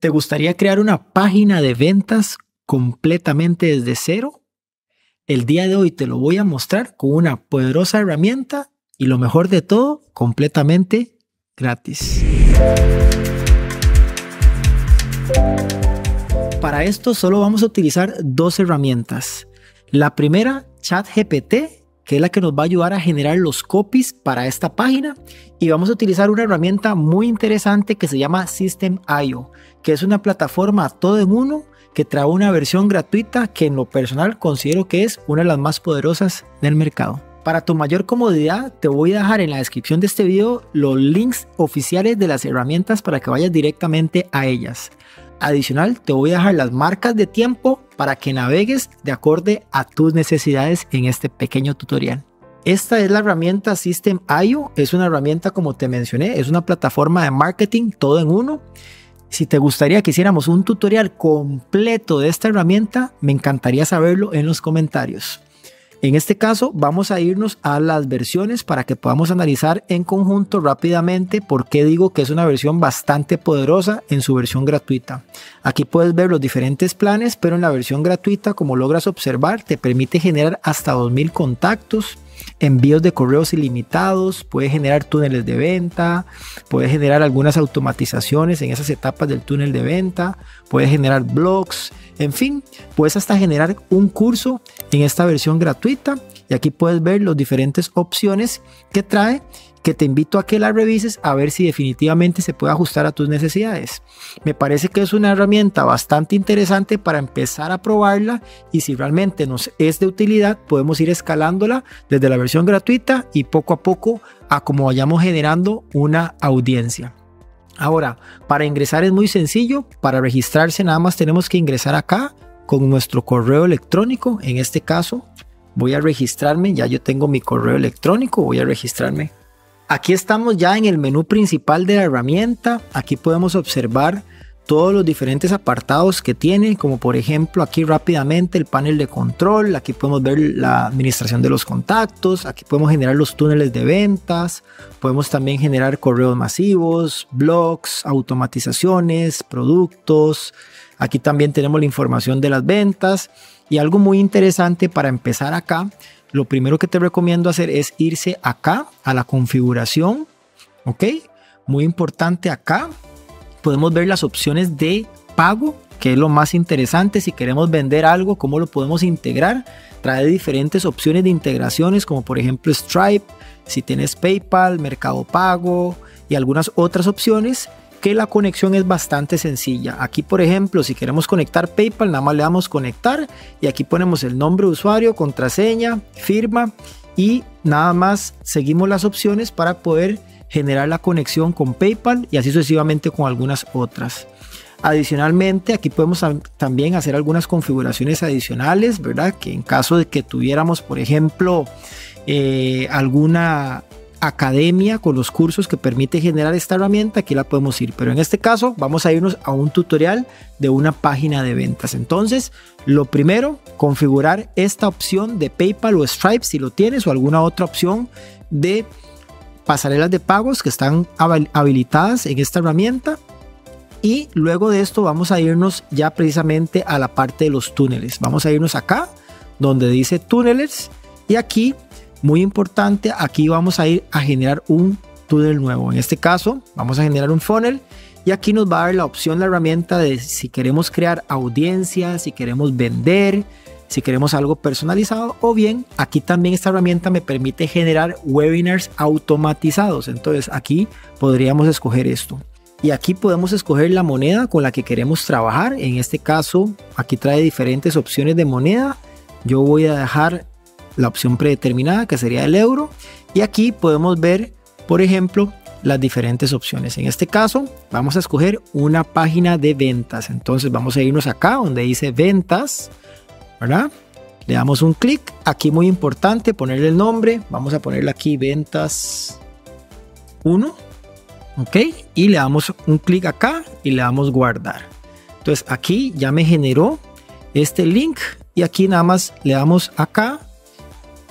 ¿Te gustaría crear una página de ventas completamente desde cero? El día de hoy te lo voy a mostrar con una poderosa herramienta y lo mejor de todo, completamente gratis. Para esto solo vamos a utilizar dos herramientas. La primera, ChatGPT, que es la que nos va a ayudar a generar los copies para esta página, y vamos a utilizar una herramienta muy interesante que se llama System.io, que es una plataforma todo en uno que trae una versión gratuita que en lo personal considero que es una de las más poderosas del mercado. Para tu mayor comodidad te voy a dejar en la descripción de este video los links oficiales de las herramientas para que vayas directamente a ellas. Adicional, te voy a dejar las marcas de tiempo para que navegues de acorde a tus necesidades en este pequeño tutorial. Esta es la herramienta System.io, es una herramienta, como te mencioné, es una plataforma de marketing todo en uno. Si te gustaría que hiciéramos un tutorial completo de esta herramienta, me encantaría saberlo en los comentarios. En este caso vamos a irnos a las versiones para que podamos analizar en conjunto rápidamente por qué digo que es una versión bastante poderosa en su versión gratuita. Aquí puedes ver los diferentes planes, pero en la versión gratuita, como logras observar, te permite generar hasta 2000 contactos, envíos de correos ilimitados, puedes generar túneles de venta, puedes generar algunas automatizaciones en esas etapas del túnel de venta, puedes generar blogs, en fin, puedes hasta generar un curso en esta versión gratuita, y aquí puedes ver las diferentes opciones que trae, que te invito a que la revises a ver si definitivamente se puede ajustar a tus necesidades. Me parece que es una herramienta bastante interesante para empezar a probarla, y si realmente nos es de utilidad podemos ir escalándola desde la versión gratuita y poco a poco a como vayamos generando una audiencia. Ahora, para ingresar es muy sencillo. Para registrarse nada más tenemos que ingresar acá con nuestro correo electrónico. En este caso voy a registrarme, ya yo tengo mi correo electrónico, voy a registrarme. Aquí estamos ya en el menú principal de la herramienta. Aquí podemos observar todos los diferentes apartados que tiene, como por ejemplo aquí rápidamente el panel de control. Aquí podemos ver la administración de los contactos, aquí podemos generar los túneles de ventas, podemos también generar correos masivos, blogs, automatizaciones, productos. Aquí también tenemos la información de las ventas, y algo muy interesante para empezar acá, lo primero que te recomiendo hacer es irse acá a la configuración, ¿ok? Muy importante, acá podemos ver las opciones de pago, que es lo más interesante. Si queremos vender algo, ¿cómo lo podemos integrar? Trae diferentes opciones de integraciones, como por ejemplo Stripe, si tienes PayPal, Mercado Pago y algunas otras opciones, que la conexión es bastante sencilla. Aquí por ejemplo, si queremos conectar PayPal, nada más le damos conectar y aquí ponemos el nombre de usuario, contraseña, firma, y nada más seguimos las opciones para poder generar la conexión con PayPal, y así sucesivamente con algunas otras. Adicionalmente, aquí podemos también hacer algunas configuraciones adicionales, ¿verdad? Que en caso de que tuviéramos, por ejemplo, alguna academia con los cursos que permite generar esta herramienta, aquí la podemos ir, pero en este caso vamos a irnos a un tutorial de una página de ventas. Entonces, lo primero, configurar esta opción de PayPal o Stripe si lo tienes, o alguna otra opción de pasarelas de pagos que están habilitadas en esta herramienta. Y luego de esto vamos a irnos ya precisamente a la parte de los túneles. Vamos a irnos acá donde dice túneles, y aquí, muy importante, aquí vamos a ir a generar un túnel nuevo. En este caso vamos a generar un funnel, y aquí nos va a dar la opción, la herramienta, de si queremos crear audiencia, si queremos vender, si queremos algo personalizado, o bien aquí también esta herramienta me permite generar webinars automatizados. Entonces aquí podríamos escoger esto, y aquí podemos escoger la moneda con la que queremos trabajar. En este caso aquí trae diferentes opciones de moneda. Yo voy a dejar la opción predeterminada, que sería el euro, y aquí podemos ver por ejemplo las diferentes opciones. En este caso vamos a escoger una página de ventas. Entonces vamos a irnos acá donde dice ventas, ¿verdad? Le damos un clic. Aquí muy importante ponerle el nombre. Vamos a ponerle aquí ventas 1, ok, y le damos un clic acá y le damos guardar. Entonces aquí ya me generó este link, y aquí nada más le damos acá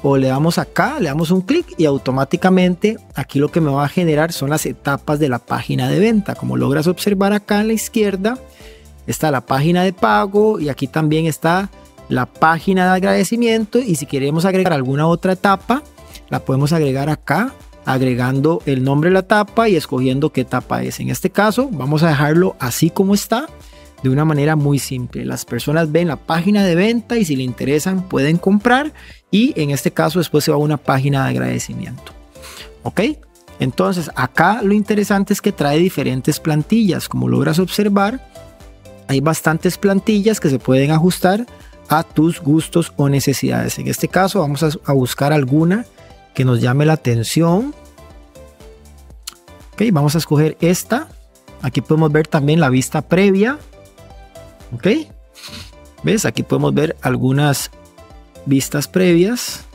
o le damos acá, le damos un clic y automáticamente aquí lo que me va a generar son las etapas de la página de venta. Como logras observar acá a la izquierda está la página de pago y aquí también está la página de agradecimiento, y si queremos agregar alguna otra etapa la podemos agregar acá, agregando el nombre de la etapa y escogiendo qué etapa es. En este caso vamos a dejarlo así como está, de una manera muy simple. Las personas ven la página de venta y si le interesan pueden comprar, y en este caso después se va a una página de agradecimiento. Ok, entonces acá lo interesante es que trae diferentes plantillas. Como logras observar, hay bastantes plantillas que se pueden ajustar a tus gustos o necesidades. En este caso vamos a buscar alguna que nos llame la atención. Ok, vamos a escoger esta. Aquí podemos ver también la vista previa. Ok, ves, aquí podemos ver algunas vistas previas,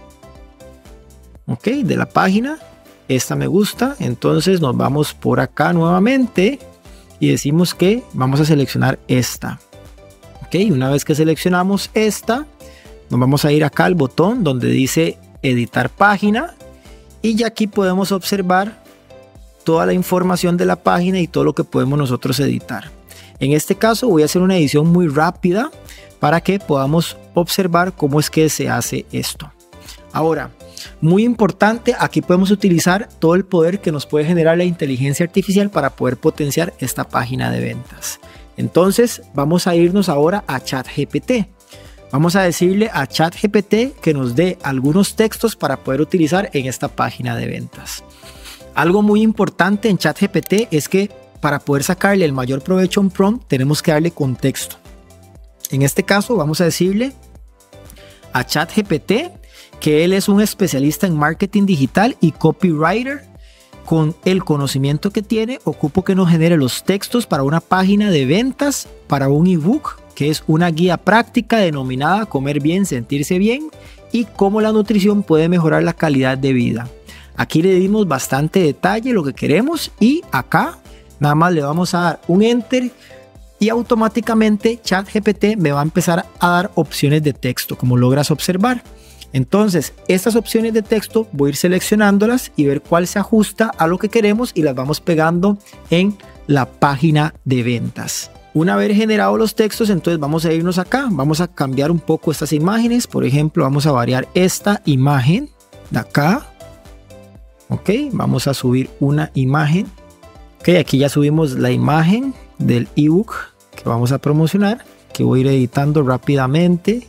ok, de la página. Esta me gusta, entonces nos vamos por acá nuevamente y decimos que vamos a seleccionar esta. Ok, una vez que seleccionamos esta, nos vamos a ir acá al botón donde dice editar página, y ya aquí podemos observar toda la información de la página y todo lo que podemos nosotros editar. En este caso voy a hacer una edición muy rápida para que podamos observar cómo es que se hace esto. Ahora, muy importante, aquí podemos utilizar todo el poder que nos puede generar la inteligencia artificial para poder potenciar esta página de ventas. Entonces vamos a irnos ahora a ChatGPT. Vamos a decirle a ChatGPT que nos dé algunos textos para poder utilizar en esta página de ventas. Algo muy importante en ChatGPT es que para poder sacarle el mayor provecho a un prompt tenemos que darle contexto. En este caso vamos a decirle a ChatGPT que él es un especialista en marketing digital y copywriter. Con el conocimiento que tiene, ocupo que nos genere los textos para una página de ventas, para un ebook, que es una guía práctica denominada Comer bien, sentirse bien, y cómo la nutrición puede mejorar la calidad de vida. Aquí le dimos bastante detalle lo que queremos, y acá nada más le vamos a dar un enter y automáticamente ChatGPT me va a empezar a dar opciones de texto, como logras observar. Entonces estas opciones de texto voy a ir seleccionándolas y ver cuál se ajusta a lo que queremos y las vamos pegando en la página de ventas. Una vez generados los textos, entonces vamos a irnos acá, vamos a cambiar un poco estas imágenes. Por ejemplo, vamos a variar esta imagen de acá. Ok, vamos a subir una imagen. Ok, aquí ya subimos la imagen del ebook que vamos a promocionar, que voy a ir editando rápidamente,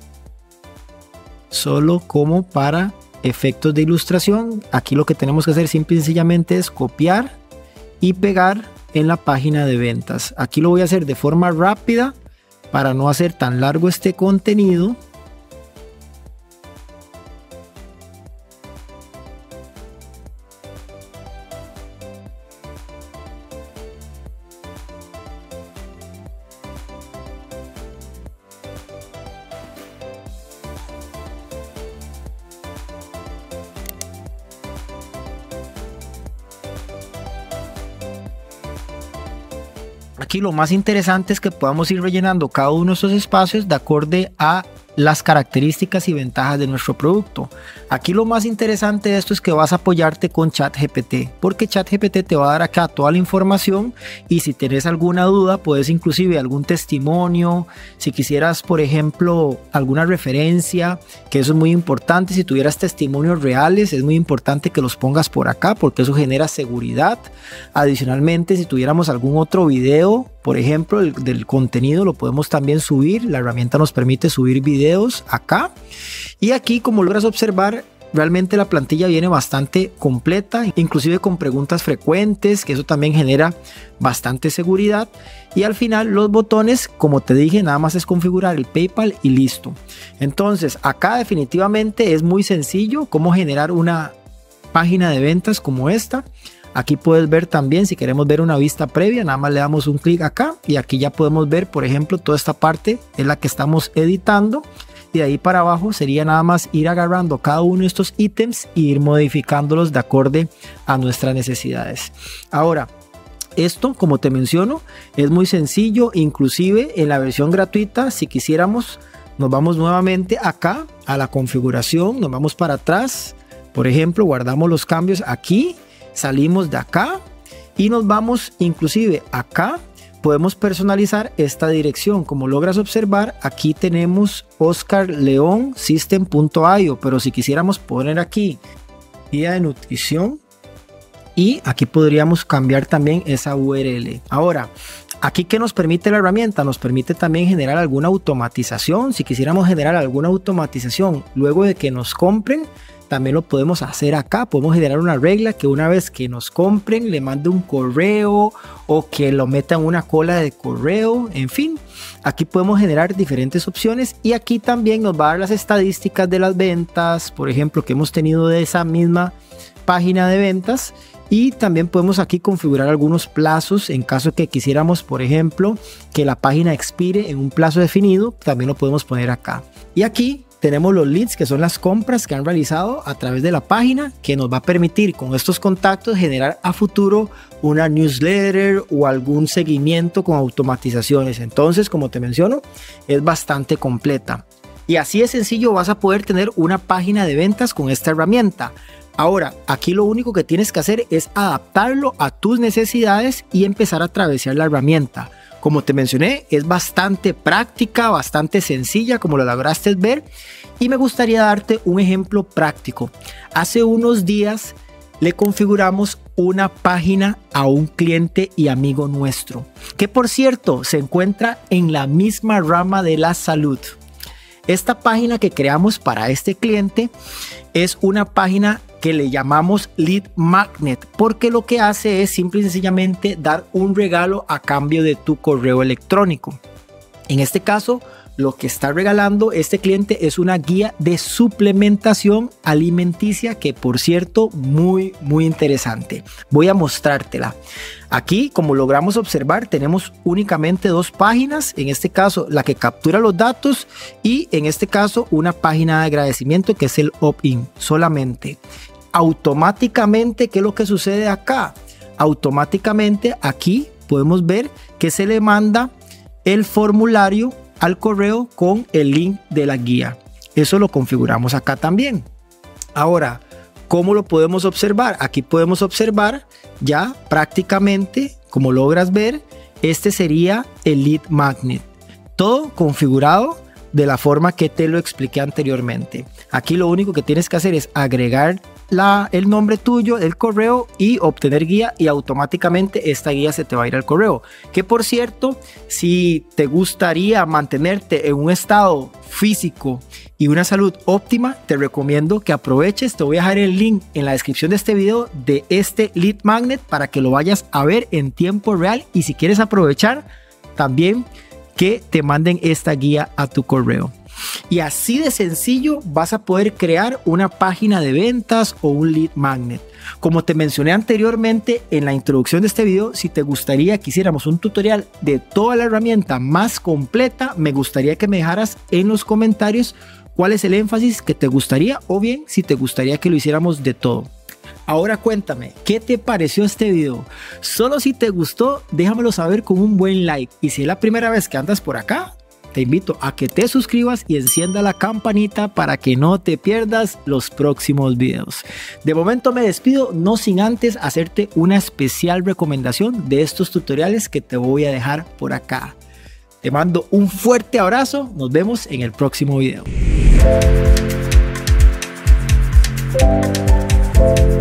solo como para efectos de ilustración. Aquí lo que tenemos que hacer simple y sencillamente es copiar y pegar en la página de ventas. Aquí lo voy a hacer de forma rápida para no hacer tan largo este contenido. Aquí lo más interesante es que podamos ir rellenando cada uno de estos espacios de acorde a las características y ventajas de nuestro producto. Aquí lo más interesante de esto es que vas a apoyarte con ChatGPT, porque ChatGPT te va a dar acá toda la información, y si tienes alguna duda puedes inclusive algún testimonio, si quisieras por ejemplo alguna referencia, que eso es muy importante. Si tuvieras testimonios reales es muy importante que los pongas por acá porque eso genera seguridad. Adicionalmente, si tuviéramos algún otro video, por ejemplo, del contenido, lo podemos también subir. La herramienta nos permite subir videos acá. Y aquí, como logras observar, realmente la plantilla viene bastante completa, inclusive con preguntas frecuentes, que eso también genera bastante seguridad. Y al final los botones, como te dije, nada más es configurar el PayPal y listo. Entonces acá definitivamente es muy sencillo cómo generar una página de ventas como esta. Aquí puedes ver también, si queremos ver una vista previa, nada más le damos un clic acá y aquí ya podemos ver, por ejemplo, toda esta parte es la que estamos editando. Y de ahí para abajo sería nada más ir agarrando cada uno de estos ítems e ir modificándolos de acorde a nuestras necesidades. Ahora, esto, como te menciono, es muy sencillo. Inclusive en la versión gratuita, si quisiéramos, nos vamos nuevamente acá a la configuración, nos vamos para atrás, por ejemplo, guardamos los cambios aquí, salimos de acá y nos vamos inclusive acá. Podemos personalizar esta dirección. Como logras observar, aquí tenemos oscarleonsystem.io, pero si quisiéramos poner aquí guía de nutrición, y aquí podríamos cambiar también esa URL. Ahora, aquí, ¿qué nos permite la herramienta? Nos permite también generar alguna automatización. Si quisiéramos generar alguna automatización luego de que nos compren, también lo podemos hacer acá. Podemos generar una regla que una vez que nos compren le mande un correo o que lo meta en una cola de correo. En fin, aquí podemos generar diferentes opciones y aquí también nos va a dar las estadísticas de las ventas, por ejemplo, que hemos tenido de esa misma página de ventas. Y también podemos aquí configurar algunos plazos en caso que quisiéramos, por ejemplo, que la página expire en un plazo definido. También lo podemos poner acá. Y aquí tenemos los leads, que son las compras que han realizado a través de la página, que nos va a permitir con estos contactos generar a futuro una newsletter o algún seguimiento con automatizaciones. Entonces, como te menciono, es bastante completa. Y así de sencillo vas a poder tener una página de ventas con esta herramienta. Ahora, aquí lo único que tienes que hacer es adaptarlo a tus necesidades y empezar a travesear la herramienta. Como te mencioné, es bastante práctica, bastante sencilla, como lo lograste ver. Y me gustaría darte un ejemplo práctico. Hace unos días le configuramos una página a un cliente y amigo nuestro, que por cierto se encuentra en la misma rama de la salud. Esta página que creamos para este cliente es una página que le llamamos Lead Magnet, porque lo que hace es simple y sencillamente dar un regalo a cambio de tu correo electrónico. En este caso, lo que está regalando este cliente es una guía de suplementación alimenticia que, por cierto, muy interesante. Voy a mostrártela. Aquí, como logramos observar, tenemos únicamente dos páginas. En este caso, la que captura los datos y en este caso, una página de agradecimiento que es el opt-in solamente. Automáticamente, ¿qué es lo que sucede acá? Automáticamente aquí podemos ver que se le manda el formulario al correo con el link de la guía. Eso lo configuramos acá también. Ahora, ¿cómo lo podemos observar? Aquí podemos observar ya prácticamente, como logras ver, este sería el Lead Magnet. Todo configurado de la forma que te lo expliqué anteriormente. Aquí lo único que tienes que hacer es agregar el nombre tuyo, el correo y obtener guía, y automáticamente esta guía se te va a ir al correo. Que por cierto, si te gustaría mantenerte en un estado físico y una salud óptima, te recomiendo que aproveches. Te voy a dejar el link en la descripción de este video de este Lead Magnet para que lo vayas a ver en tiempo real, y si quieres aprovechar también que te manden esta guía a tu correo. Y así de sencillo vas a poder crear una página de ventas o un Lead Magnet. Como te mencioné anteriormente en la introducción de este video, si te gustaría que hiciéramos un tutorial de toda la herramienta más completa, me gustaría que me dejaras en los comentarios cuál es el énfasis que te gustaría, o bien si te gustaría que lo hiciéramos de todo. Ahora cuéntame, ¿qué te pareció este video? Solo si te gustó, déjamelo saber con un buen like. Y si es la primera vez que andas por acá, te invito a que te suscribas y encienda la campanita para que no te pierdas los próximos videos. De momento me despido, no sin antes hacerte una especial recomendación de estos tutoriales que te voy a dejar por acá. Te mando un fuerte abrazo, nos vemos en el próximo video.